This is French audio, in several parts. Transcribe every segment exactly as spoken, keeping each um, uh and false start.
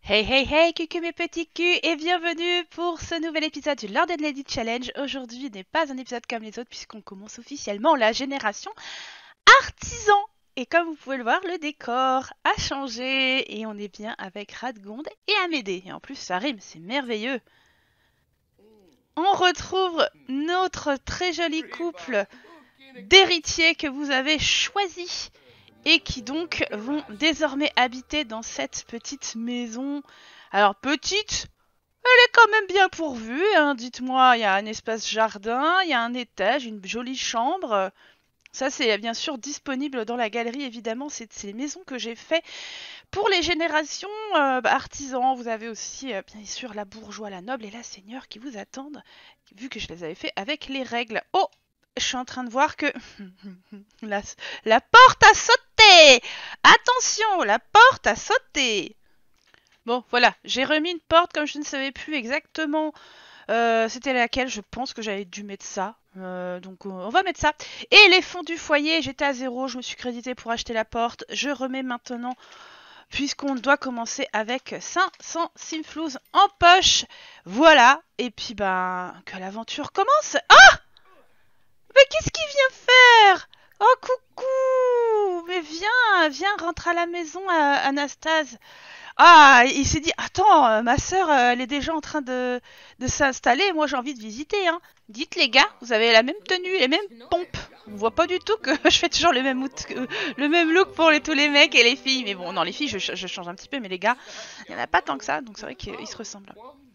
Hey hey hey, coucou mes petits culs et bienvenue pour ce nouvel épisode du Lord and Lady Challenge. Aujourd'hui n'est pas un épisode comme les autres puisqu'on commence officiellement la génération artisan. Et comme vous pouvez le voir, le décor a changé et on est bien avec Radgonde et Amédée. Et en plus ça rime, c'est merveilleux. On retrouve notre très joli couple d'héritiers que vous avez choisi et qui donc vont désormais habiter dans cette petite maison. Alors petite, elle est quand même bien pourvue, hein. Dites-moi, il y a un espace jardin, il y a un étage, une jolie chambre. Ça c'est bien sûr disponible dans la galerie, évidemment, c'est les maisons que j'ai fait pour les générations euh, bah, artisans. Vous avez aussi euh, bien sûr la bourgeoise, la noble et la seigneur qui vous attendent, vu que je les avais fait avec les règles. Oh, je suis en train de voir que la, la porte a sauté. Attention, la porte a sauté. Bon, voilà, j'ai remis une porte comme je ne savais plus exactement euh, c'était laquelle. Je pense que j'avais dû mettre ça. Euh, donc on va mettre ça. Et les fonds du foyer, j'étais à zéro, je me suis crédité pour acheter la porte. Je remets maintenant, puisqu'on doit commencer avec cinq cents simflouz en poche. Voilà, et puis ben, que l'aventure commence. Ah! Mais qu'est-ce qu'il vient faire? Oh coucou! Mais viens, viens, rentre à la maison, euh, Anastase. Ah, il s'est dit, attends, euh, ma sœur, euh, elle est déjà en train de, de s'installer, moi j'ai envie de visiter, hein. Dites les gars, vous avez la même tenue, les mêmes pompes. On voit pas du tout que je fais toujours le même, out- euh, le même look pour les, tous les mecs et les filles. Mais bon, non, les filles, je, je change un petit peu, mais les gars, il y en a pas tant que ça, donc c'est vrai qu'ils se ressemblent.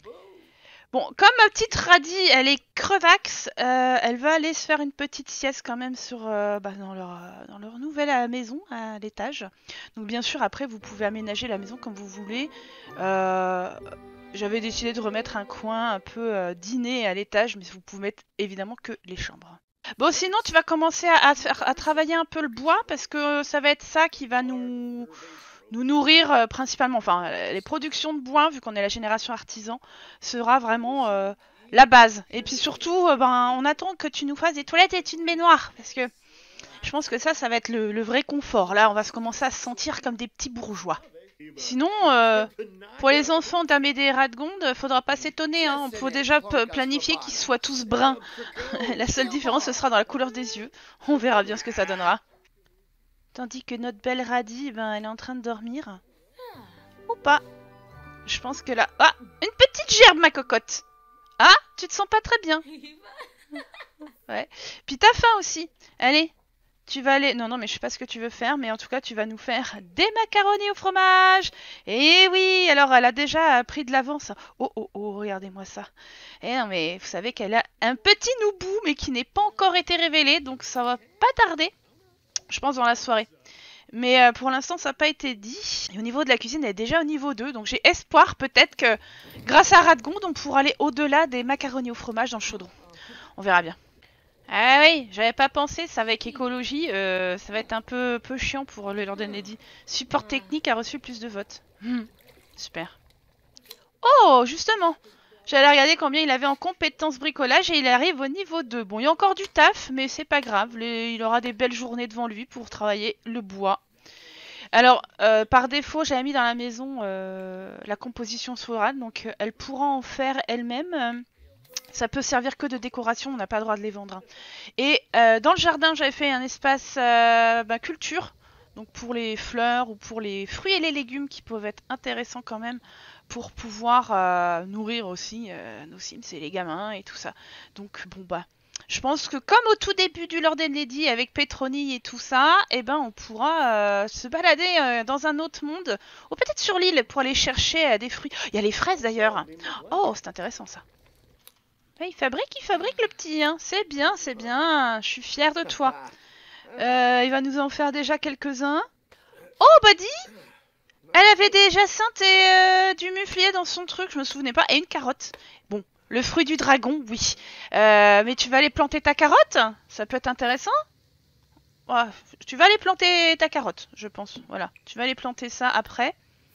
Bon, comme ma petite radie, elle est crevax, euh, elle va aller se faire une petite sieste quand même sur, euh, bah, dans, leur, euh, dans leur nouvelle euh, maison à l'étage. Donc bien sûr, après, vous pouvez aménager la maison comme vous voulez. Euh, J'avais décidé de remettre un coin un peu euh, dîner à l'étage, mais vous pouvez mettre évidemment que les chambres. Bon, sinon, tu vas commencer à, à, faire, à travailler un peu le bois, parce que ça va être ça qui va nous nous nourrir euh, principalement, enfin euh, les productions de bois, vu qu'on est la génération artisan, sera vraiment euh, la base. Et puis surtout, euh, ben, on attend que tu nous fasses des toilettes et une baignoire, parce que je pense que ça, ça va être le, le vrai confort. Là, on va se commencer à se sentir comme des petits bourgeois. Sinon, euh, pour les enfants d'Amédée et Radgonde, faudra pas s'étonner, hein. On peut déjà planifier qu'ils soient tous bruns. La seule différence, ce sera dans la couleur des yeux. On verra bien ce que ça donnera. Tandis que notre belle Radie, ben, elle est en train de dormir. Ou pas. Je pense que là... Ah! Une petite gerbe, ma cocotte. Ah! Tu te sens pas très bien. Ouais. Puis t'as faim aussi. Allez, tu vas aller... Non, non, mais je sais pas ce que tu veux faire, mais en tout cas, tu vas nous faire des macaronis au fromage. Et oui, alors elle a déjà pris de l'avance. Oh, oh, oh, regardez-moi ça. Et non, mais vous savez qu'elle a un petit noubou, mais qui n'est pas encore été révélé, donc ça va pas tarder. Je pense dans la soirée. Mais euh, pour l'instant, ça n'a pas été dit. Et au niveau de la cuisine, elle est déjà au niveau deux. Donc j'ai espoir peut-être que grâce à Radgonde, on pourra aller au-delà des macaronis au fromage dans le chaudron. On verra bien. Ah oui, j'avais pas pensé, ça avec écologie, euh, ça va être un peu, peu chiant pour le Lord and Lady. Support technique a reçu plus de votes. Hmm, super. Oh, justement, j'allais regarder combien il avait en compétences bricolage et il arrive au niveau deux. Bon, il y a encore du taf, mais c'est pas grave. Les- il aura des belles journées devant lui pour travailler le bois. Alors, euh, par défaut, j'avais mis dans la maison euh, la composition sourate, donc euh, elle pourra en faire elle-même. Euh, ça peut servir que de décoration, on n'a pas le droit de les vendre, hein. Et euh, dans le jardin, j'avais fait un espace euh, bah, culture, donc pour les fleurs ou pour les fruits et les légumes qui peuvent être intéressants quand même pour pouvoir euh, nourrir aussi euh, nos Sims et les gamins et tout ça. Donc bon bah, je pense que comme au tout début du Lord and Lady avec Petroni et tout ça, eh ben on pourra euh, se balader euh, dans un autre monde, ou peut-être sur l'île pour aller chercher euh, des fruits. Il y a les fraises d'ailleurs. Oh, c'est intéressant ça. Ouais, il fabrique, il fabrique le petit, hein. C'est bien, c'est bien. Je suis fière de toi. Euh, il va nous en faire déjà quelques-uns. Oh, Buddy! Elle avait des jacinthes et euh, du muflier dans son truc, je me souvenais pas. Et une carotte. Bon, le fruit du dragon, oui. Euh, mais tu vas aller planter ta carotte? Ça peut être intéressant. Ouais, tu vas aller planter ta carotte, je pense. Voilà, tu vas aller planter ça après.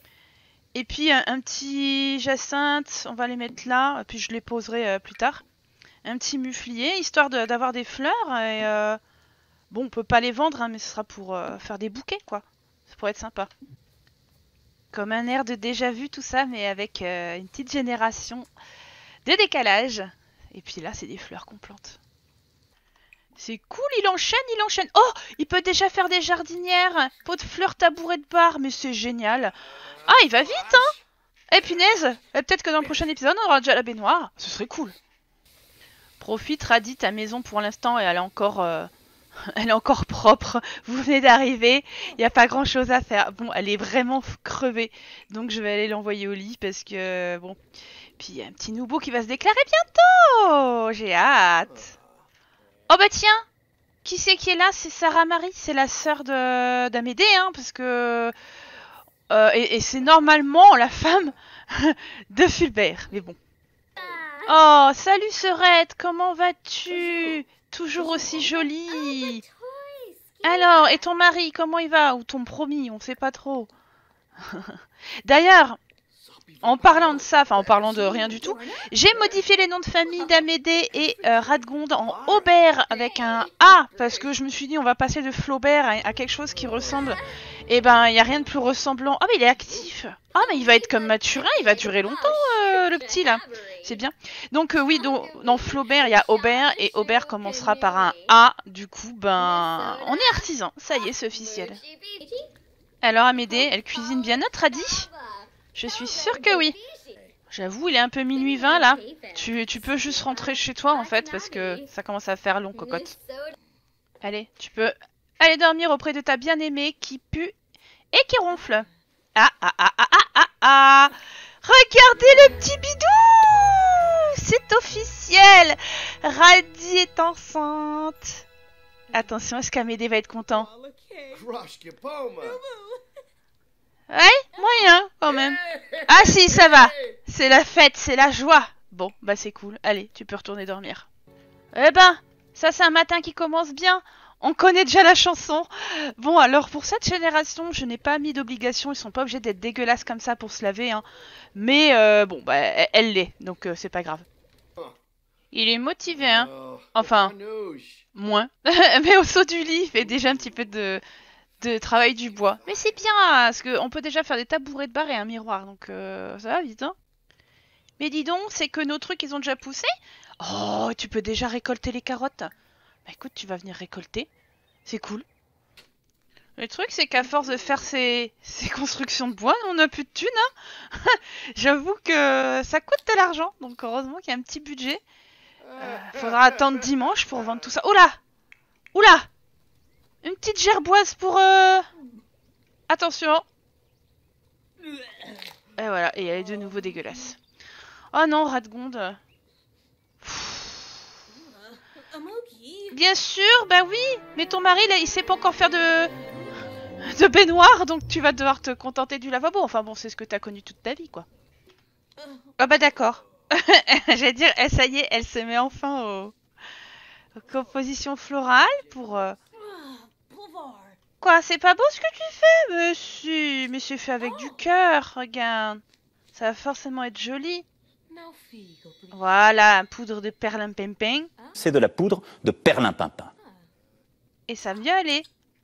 Et puis un, un petit jacinthe, on va les mettre là, puis je les poserai euh, plus tard. Un petit muflier, histoire de- d'avoir des fleurs. Et euh, bon, on peut pas les vendre, hein, mais ce sera pour euh, faire des bouquets, quoi. Ça pourrait être sympa. Comme un air de déjà vu, tout ça, mais avec euh, une petite génération de décalage. Et puis là, c'est des fleurs qu'on plante. C'est cool, il enchaîne, il enchaîne. Oh, il peut déjà faire des jardinières. Pot de fleurs, tabouret de bar, mais c'est génial. Ah, il va vite, hein. Eh, punaise, peut-être que dans le prochain épisode, on aura déjà la baignoire. Ce serait cool. Profite, Radit, ta maison pour l'instant, et elle est encore... Euh... Elle est encore propre, vous venez d'arriver, il n'y a pas grand chose à faire. Bon, elle est vraiment crevée, donc je vais aller l'envoyer au lit parce que, bon... Puis il y a un petit nouveau qui va se déclarer bientôt. J'ai hâte. Oh bah tiens, qui c'est qui est là? C'est Sarah Marie, c'est la sœur de d'Amédée, hein, parce que... Euh, et et c'est normalement la femme de Fulbert, mais bon. Oh, salut Serette, comment vas-tu? Toujours aussi jolie. Alors, et ton mari, comment il va? Ou ton promis, on sait pas trop. D'ailleurs, en parlant de ça, enfin en parlant de rien du tout, j'ai modifié les noms de famille d'Amédée et euh, Radgonde en Aubert avec un A, parce que je me suis dit on va passer de Flaubert à, à quelque chose qui ressemble. Et ben, il n'y a rien de plus ressemblant. Ah, mais il est actif. Ah, mais il va être comme Mathurin, il va durer longtemps, euh, le petit, là. C'est bien. Donc, euh, oui, dans, dans Flaubert, il y a Aubert, et Aubert commencera par un A. Du coup, ben, on est artisan. Ça y est, c'est officiel. Alors, Amédée, elle cuisine bien notre Radis? Je suis sûre que oui. J'avoue, il est un peu minuit vingt, là. Tu, tu peux juste rentrer chez toi, en fait, parce que ça commence à faire long, cocotte. Allez, tu peux... Allez dormir auprès de ta bien-aimée qui pue et qui ronfle. Ah, ah, ah, ah, ah, ah, ah. Regardez le petit bidou! C'est officiel! Radie est enceinte. Attention, est-ce qu'Amédée va être content? Ouais, moyen, quand même. Ah si, ça va. C'est la fête, c'est la joie. Bon, bah c'est cool. Allez, tu peux retourner dormir. Eh ben, ça c'est un matin qui commence bien. On connaît déjà la chanson. Bon, alors pour cette génération, je n'ai pas mis d'obligation. Ils sont pas obligés d'être dégueulasses comme ça pour se laver. Hein. Mais euh, bon, bah elle l'est, donc euh, c'est pas grave. Il est motivé, hein. Enfin, moins. Mais au saut du lit, il fait déjà un petit peu de, de travail du bois. Mais c'est bien, parce qu'on peut déjà faire des tabourets de bar et un miroir. Donc euh, ça va vite, hein. Mais dis donc, c'est que nos trucs, ils ont déjà poussé? Oh, tu peux déjà récolter les carottes. Bah écoute, tu vas venir récolter. C'est cool. Le truc, c'est qu'à force de faire ces, ces constructions de bois, on n'a plus de thunes. Hein. J'avoue que ça coûte de l'argent. Donc heureusement qu'il y a un petit budget. Euh, faudra attendre dimanche pour vendre tout ça. Oula! Oula! Une petite gerboise pour... Euh... Attention. Et voilà, et elle est de nouveau dégueulasse. Oh non, Radgonde. Bien sûr, bah oui. Mais ton mari, là, il sait pas encore faire de... de baignoire, donc tu vas devoir te contenter du lavabo. Enfin bon, c'est ce que t'as connu toute ta vie, quoi. Ah bah d'accord. J'allais dire, eh, ça y est, elle se met enfin au... aux compositions florales pour... Euh... Quoi, c'est pas beau ce que tu fais? Mais si, mais c'est fait avec du cœur, regarde. Ça va forcément être joli. Voilà, poudre de perlimpinpin. C'est de la poudre de perlimpinpin. Et ça vient aller.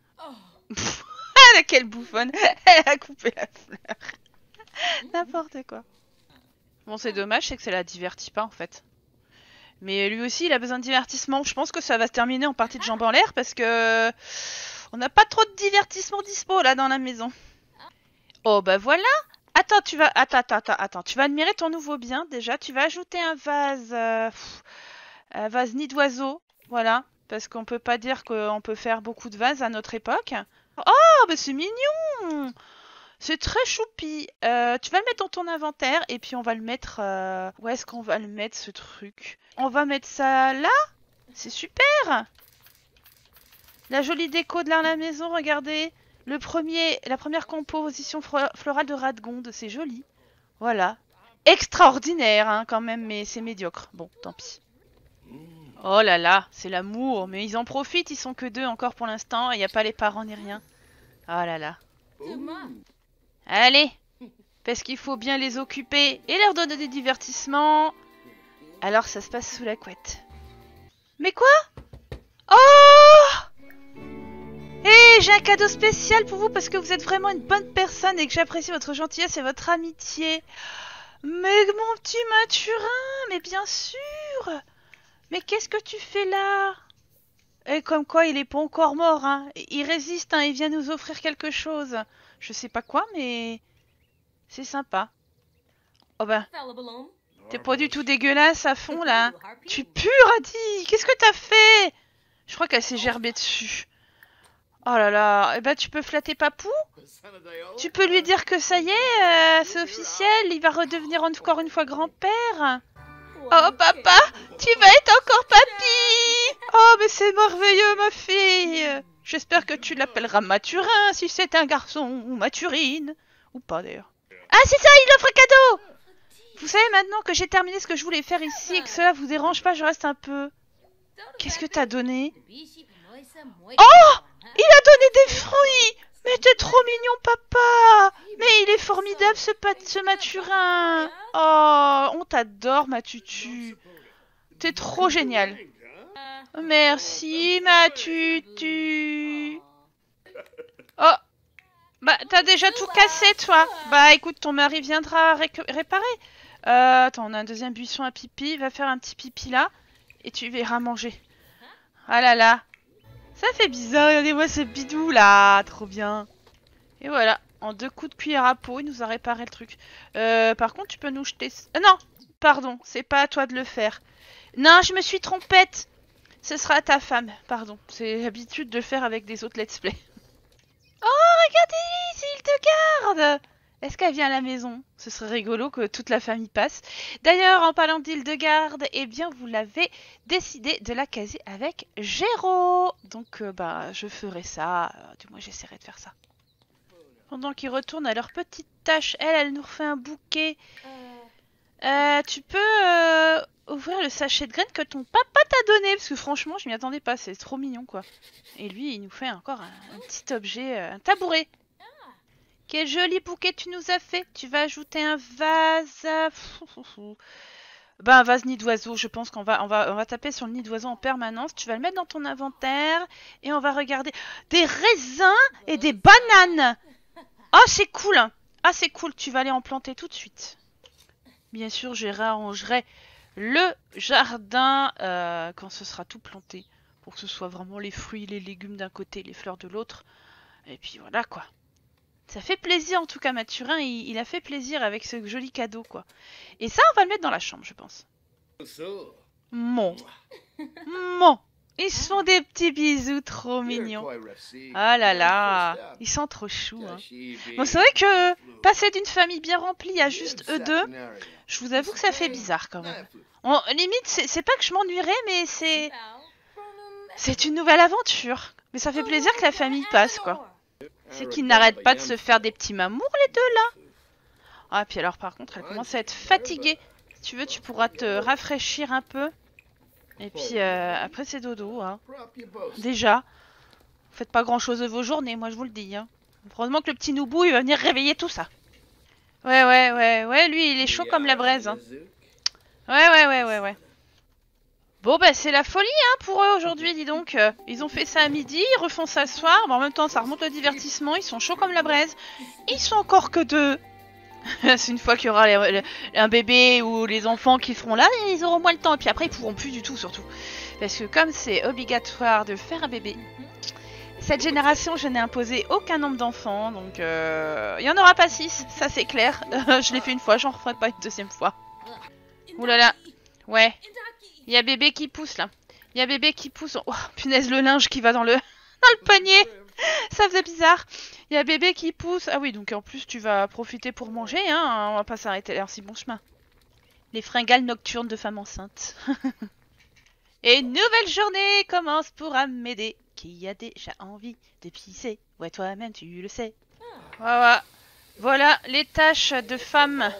Ah, quelle bouffonne. Elle a coupé la fleur. N'importe quoi. Bon, c'est dommage, c'est que ça la divertit pas, en fait. Mais lui aussi, il a besoin de divertissement. Je pense que ça va se terminer en partie de jambes en l'air, parce que... on n'a pas trop de divertissement dispo, là, dans la maison. Oh, bah voilà. Attends, tu vas... Attends, attends, attends, attends. Tu vas admirer ton nouveau bien, déjà. Tu vas ajouter un vase... Euh... Pff, un vase nid d'oiseau. Voilà. Parce qu'on peut pas dire qu'on peut faire beaucoup de vases à notre époque. Oh, bah c'est mignon! C'est très choupi. Euh, tu vas le mettre dans ton inventaire et puis on va le mettre... Euh... Où est-ce qu'on va le mettre, ce truc? On va mettre ça là? C'est super! La jolie déco de la maison, regardez. Le premier, la première composition florale de Radgonde, c'est joli. Voilà. Extraordinaire, hein, quand même, mais c'est médiocre. Bon, tant pis. Oh là là, c'est l'amour. Mais ils en profitent, ils sont que deux encore pour l'instant. Il n'y a pas les parents ni rien. Oh là là. Allez, parce qu'il faut bien les occuper et leur donner des divertissements. Alors ça se passe sous la couette. Mais quoi? Oh! Et j'ai un cadeau spécial pour vous parce que vous êtes vraiment une bonne personne et que j'apprécie votre gentillesse et votre amitié. Mais mon petit Mathurin, mais bien sûr. Mais qu'est-ce que tu fais là? Et comme quoi, il est pas encore mort, hein. Il résiste, hein. Il vient nous offrir quelque chose. Je sais pas quoi, mais c'est sympa. Oh ben, t'es pas du tout dégueulasse à fond là. Tu pues, Radhi. Qu'est-ce que t'as fait? Je crois qu'elle s'est gerbée dessus. Oh là là. Eh ben, tu peux flatter Papou? Tu peux lui dire que ça y est, euh, c'est officiel. Il va redevenir encore une fois grand-père. Oh papa, tu vas être encore papy. Oh mais c'est merveilleux ma fille. J'espère que tu l'appelleras Mathurin si c'est un garçon, ou Mathurine, ou pas d'ailleurs. Ah c'est ça, il offre un cadeau. Vous savez maintenant que j'ai terminé ce que je voulais faire ici et que cela vous dérange pas, je reste un peu. Qu'est-ce que t'as donné? Oh, il a donné des fruits. Mais t'es trop mignon papa. Mais il est formidable ce, ce Mathurin. Oh, on t'adore ma tutu. T'es trop génial. Merci ma tutu. Oh, bah t'as déjà tout cassé toi. Bah écoute, ton mari viendra ré réparer. Euh, attends, on a un deuxième buisson à pipi. Va faire un petit pipi là. Et tu verras manger. Ah là là. Ça fait bizarre, regardez-moi ce bidou là. Trop bien. Et voilà. En deux coups de cuillère à peau, il nous a réparé le truc. Euh, par contre, tu peux nous jeter... Euh, non, pardon, c'est pas à toi de le faire. Non, je me suis trompette. Ce sera à ta femme, pardon. C'est l'habitude de le faire avec des autres let's play. Oh, regardez, c'est Hildegarde. Est-ce qu'elle vient à la maison? Ce serait rigolo que toute la famille passe. D'ailleurs, en parlant d'Hildegarde, eh bien, vous l'avez décidé de la caser avec Géraud. Donc, euh, bah, je ferai ça. Euh, du moins, j'essaierai de faire ça. Pendant qu'ils retournent à leur petite tâche, elle, elle nous refait un bouquet. Euh, tu peux euh, ouvrir le sachet de graines que ton papa t'a donné. Parce que franchement, je m'y attendais pas. C'est trop mignon, quoi. Et lui, il nous fait encore un, un petit objet, euh, un tabouret. Quel joli bouquet tu nous as fait. Tu vas ajouter un vase. Ben, un vase nid d'oiseau. Je pense qu'on va, on va, on va taper sur le nid d'oiseau en permanence. Tu vas le mettre dans ton inventaire. Et on va regarder des raisins et des bananes. Oh, c'est cool. Ah, c'est cool. Tu vas aller en planter tout de suite. Bien sûr, je réarrangerai le jardin euh, quand ce sera tout planté. Pour que ce soit vraiment les fruits, les légumes d'un côté, les fleurs de l'autre. Et puis voilà, quoi. Ça fait plaisir en tout cas, Mathurin, il, il a fait plaisir avec ce joli cadeau, quoi. Et ça, on va le mettre dans la chambre, je pense. Mon. Mon. Ils se font des petits bisous trop mignons. Ah là là, ils sont trop choux. Hein. Bon, c'est vrai que passer d'une famille bien remplie à juste eux deux, je vous avoue que ça fait bizarre quand même. On, limite, c'est pas que je m'ennuierais, mais c'est... C'est une nouvelle aventure. Mais ça fait plaisir que la famille passe, quoi. C'est qu'ils n'arrêtent pas de se faire des petits mamours, les deux, là. Ah, puis alors, par contre, elle commence à être fatiguée. Si tu veux, tu pourras te rafraîchir un peu. Et puis, euh, après, c'est dodo, hein. Déjà. Vous faites pas grand-chose de vos journées, moi, je vous le dis, hein. Heureusement que le petit Noubou, il va venir réveiller tout ça. Ouais, ouais, ouais, ouais, lui, il est chaud comme la braise, hein. Ouais, ouais, ouais, ouais, ouais. Bon, bah, c'est la folie, hein, pour eux, aujourd'hui, dis donc. Euh, ils ont fait ça à midi, ils refont ça ce soir. Bon, en même temps, ça remonte le divertissement, ils sont chauds comme la braise. Ils sont encore que deux. C'est une fois qu'il y aura les, les, un bébé ou les enfants qui seront là, ils auront moins le temps. Et puis après, ils pourront plus du tout, surtout. Parce que comme c'est obligatoire de faire un bébé, cette génération, je n'ai imposé aucun nombre d'enfants. Donc, euh, il n'y en aura pas six, ça c'est clair. Je l'ai fait une fois, j'en referai pas une deuxième fois. Ouh là là. Ouais. Il y a bébé qui pousse, là. Il y a bébé qui pousse. Oh, punaise, le linge qui va dans le, dans le panier. Ça faisait bizarre. Il y a bébé qui pousse. Ah oui, donc en plus, tu vas profiter pour manger, hein. On va pas s'arrêter là, si bon chemin. Les fringales nocturnes de femmes enceintes. Et une nouvelle journée commence pour Amédée, qui a déjà envie de pisser. Ouais, toi-même, tu le sais. Voilà, voilà les tâches de femmes.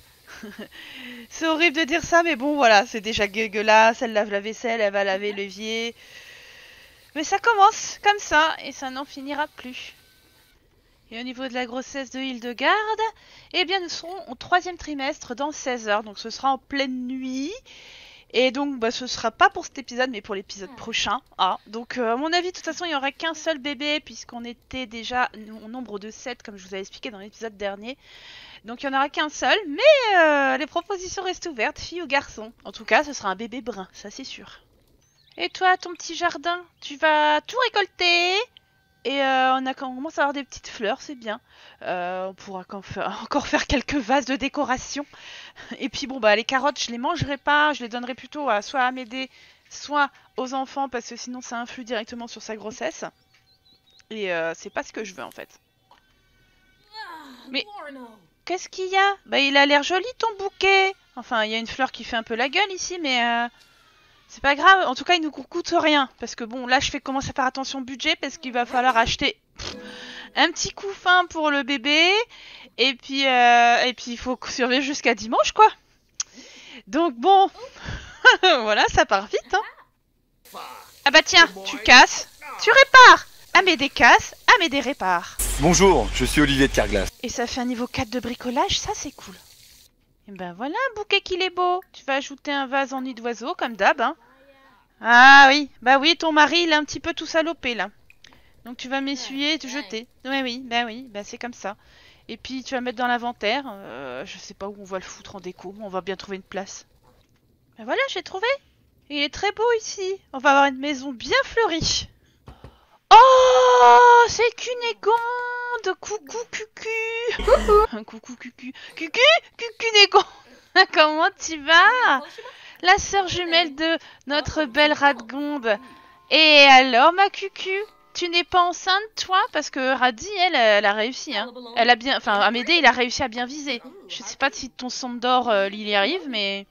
C'est horrible de dire ça, mais bon, voilà, c'est déjà dégueulasse. Elle lave la vaisselle, elle va laver l'évier. Mais ça commence comme ça, et ça n'en finira plus. Et au niveau de la grossesse de Hildegarde, eh bien, nous serons au troisième trimestre dans seize heures. Donc, ce sera en pleine nuit. Et donc, bah, ce sera pas pour cet épisode, mais pour l'épisode prochain. Ah, donc, euh, à mon avis, de toute façon, il y aura qu'un seul bébé, puisqu'on était déjà au nombre de sept, comme je vous avais expliqué dans l'épisode dernier. Donc, il n'y en aura qu'un seul, mais euh, les propositions restent ouvertes, fille ou garçon. En tout cas, ce sera un bébé brun, ça c'est sûr. Et toi, ton petit jardin, tu vas tout récolter? Et euh, on, a, on commence à avoir des petites fleurs, c'est bien. Euh, on pourra encore faire, encore faire quelques vases de décoration. Et puis bon, bah les carottes, je les mangerai pas. Je les donnerai plutôt à, soit à Amédée, soit aux enfants, parce que sinon ça influe directement sur sa grossesse. Et euh, c'est pas ce que je veux en fait. Mais qu'est-ce qu'il y a? Bah il a l'air joli ton bouquet. Enfin, il y a une fleur qui fait un peu la gueule ici, mais... Euh... C'est pas grave, en tout cas il nous coûte rien. Parce que bon, là je fais commencer à faire attention au budget parce qu'il va falloir acheter pff, un petit couffin pour le bébé. Et puis euh, et puis il faut surveiller jusqu'à dimanche quoi. Donc bon, voilà, ça part vite. Hein. Ah bah tiens, tu casses, tu répares. Amédée casse, Amédée répare. Bonjour, je suis Olivier de Carglass. Et ça fait un niveau quatre de bricolage, ça c'est cool. Et ben voilà un bouquet qu'il est beau. Tu vas ajouter un vase en nid d'oiseau comme d'hab. Hein. Ah oui, bah oui, ton mari il est un petit peu tout salopé là. Donc tu vas m'essuyer et te jeter. Ouais oui, bah oui, bah c'est comme ça. Et puis tu vas mettre dans l'inventaire. Euh, je sais pas où on va le foutre en déco, on va bien trouver une place. Ben voilà, j'ai trouvé. Il est très beau ici. On va avoir une maison bien fleurie. Oh, c'est Cunégonde. Coucou Cucu. Coucou. Coucou Cucu. Cucu, Cucunégonde. Comment tu vas? La sœur jumelle de notre belle Radgonde. Et alors, ma Cucu, tu n'es pas enceinte, toi? Parce que Radie, elle, elle a réussi. Hein. Elle a bien, enfin, Amédée, il a réussi à bien viser. Je sais pas si ton son d'or, euh, il y arrive, mais...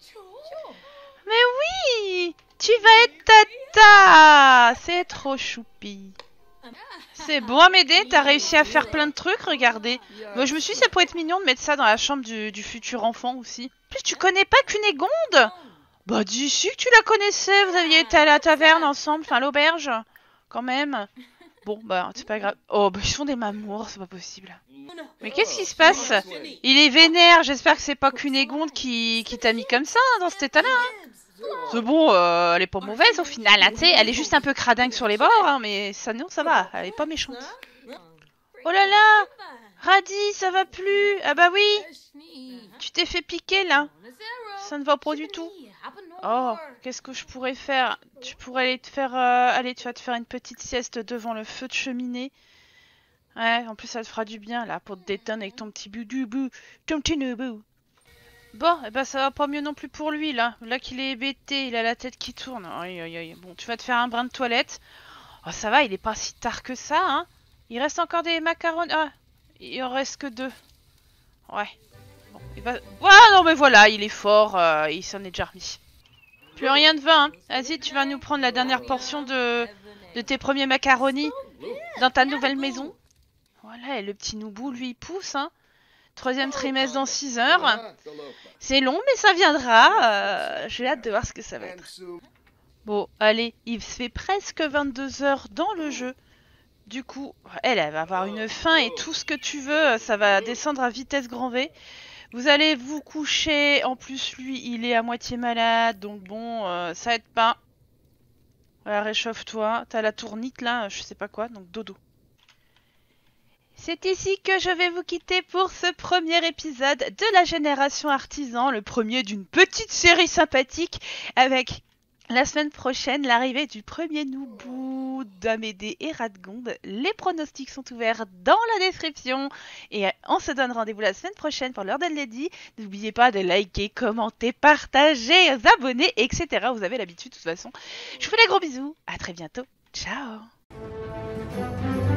Mais oui, tu vas être tata. C'est trop choupi. C'est bon, Amédée, t'as réussi à faire plein de trucs, regardez. Moi, je me suis dit, ça pourrait être mignon de mettre ça dans la chambre du, du futur enfant aussi. En plus, tu connais pas Cunégonde? Bah, dis si que tu la connaissais, vous aviez été à la taverne ensemble, enfin l'auberge, quand même. Bon, bah, c'est pas grave. Oh, bah, ils sont des mamours, c'est pas possible. Mais qu'est-ce qui se passe? Il est vénère, j'espère que c'est pas Cunégonde qui, qui t'a mis comme ça, hein, dans cet état-là. Hein. C'est bon, euh, elle est pas mauvaise au final, hein, tu sais, elle est juste un peu cradingue sur les bords, hein, mais ça, non, ça va, elle est pas méchante. Oh là là, Radie, ça va plus. Ah bah oui, tu t'es fait piquer là. Ça ne va pas du tout. Oh, qu'est-ce que je pourrais faire? Tu pourrais aller te faire... Euh... Allez, tu vas te faire une petite sieste devant le feu de cheminée. Ouais, en plus ça te fera du bien là, pour te détendre avec ton petit boudou, ton petit noubou. Bon, eh ben ça va pas mieux non plus pour lui là. Là qu'il est hébété, il a la tête qui tourne. Aïe, aïe, aïe. Bon, tu vas te faire un brin de toilette. Oh, ça va, il est pas si tard que ça, hein. Il reste encore des macarons. Ah, il en reste que deux. Ouais. Bon, il va... Ah non mais voilà, il est fort, euh, il s'en est déjà remis. Plus rien de vin, hein. Vas-y, tu vas nous prendre la dernière portion de, de tes premiers macaronis dans ta nouvelle maison. Voilà, et le petit Noubou, lui, il pousse, hein. Troisième trimestre dans six heures. C'est long, mais ça viendra. Euh, J'ai hâte de voir ce que ça va être. Bon, allez, il se fait presque vingt-deux heures dans le jeu. Du coup, elle, elle va avoir une faim et tout ce que tu veux, ça va descendre à vitesse grand V. Vous allez vous coucher. En plus, lui, il est à moitié malade. Donc bon, euh, ça aide pas. Voilà, réchauffe-toi. T'as la tournite, là, je sais pas quoi. Donc dodo. C'est ici que je vais vous quitter pour ce premier épisode de la Génération Artisan, le premier d'une petite série sympathique avec la semaine prochaine l'arrivée du premier Noubou d'Amédée et Radgonde. Les pronostics sont ouverts dans la description et on se donne rendez-vous la semaine prochaine pour l'heure de Lady. N'oubliez pas de liker, commenter, partager, vous abonner, et cetera. Vous avez l'habitude de toute façon. Je vous fais des gros bisous, à très bientôt, ciao.